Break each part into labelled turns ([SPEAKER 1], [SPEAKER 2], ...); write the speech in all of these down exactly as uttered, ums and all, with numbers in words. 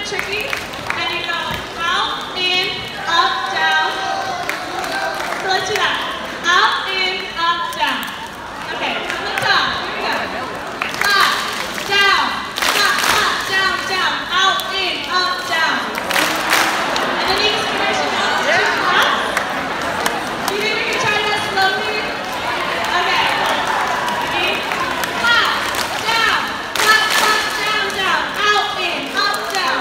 [SPEAKER 1] bit tricky. And you go out, in, up, down. So let's do that. Out, in, up, down. Okay, from the top. Here we go. Up, down, up, up, down, down. Out, in, up, down. And then you can finish it up to two claps. Do you think we can try that slowly? Okay. Ready? Up, down, up, up, down, down. Out, in, up, down.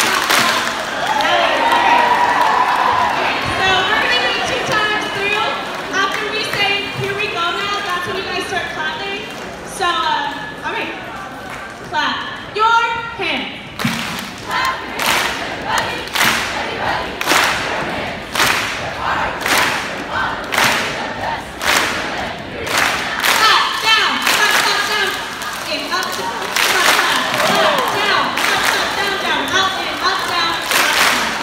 [SPEAKER 1] So, uh, all right, clap your hands. Clap your hands, everybody, everybody, clap your hands. Your heart, you want to be the best. Clap, down, clap, clap, down, in, up, down, clap, clap, clap, down, clap, clap, down, down, out, in, up, down, clap,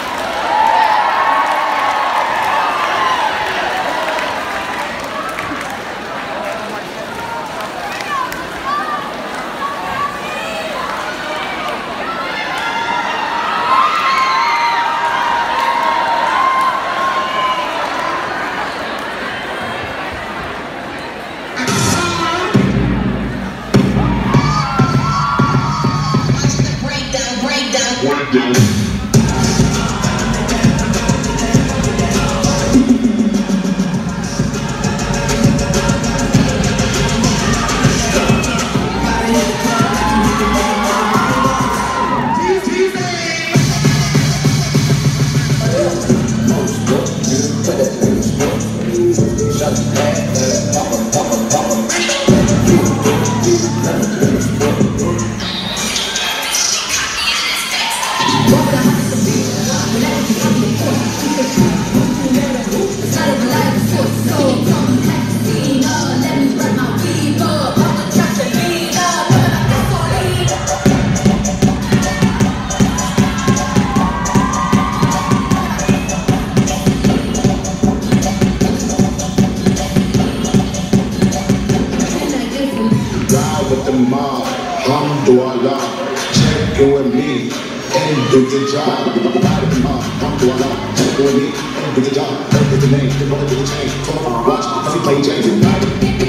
[SPEAKER 2] with the mob, alhamdulillah, check in with me, and do the job. Ride with the mob, alhamdulillah, check in with me, and do the job. Heard the name, the moment to the chain, come on, watch, as he play James.